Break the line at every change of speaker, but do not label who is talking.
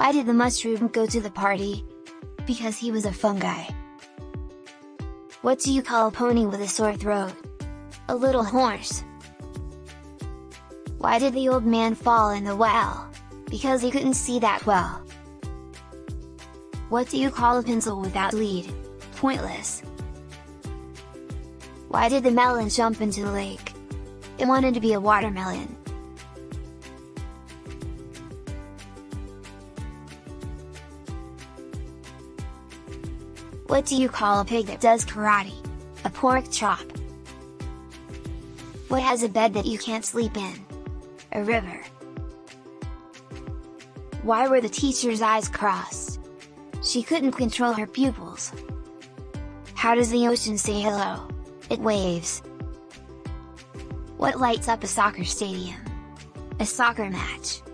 Why did the mushroom go to the party? Because he was a fungi. What do you call a pony with a sore throat? A little horse. Why did the old man fall in the well? Because he couldn't see that well. What do you call a pencil without lead? Pointless. Why did the melon jump into the lake? It wanted to be a watermelon. What do you call a pig that does karate? A pork chop. What has a bed that you can't sleep in? A river. Why were the teacher's eyes crossed? She couldn't control her pupils. How does the ocean say hello? It waves. What lights up a soccer stadium? A soccer match.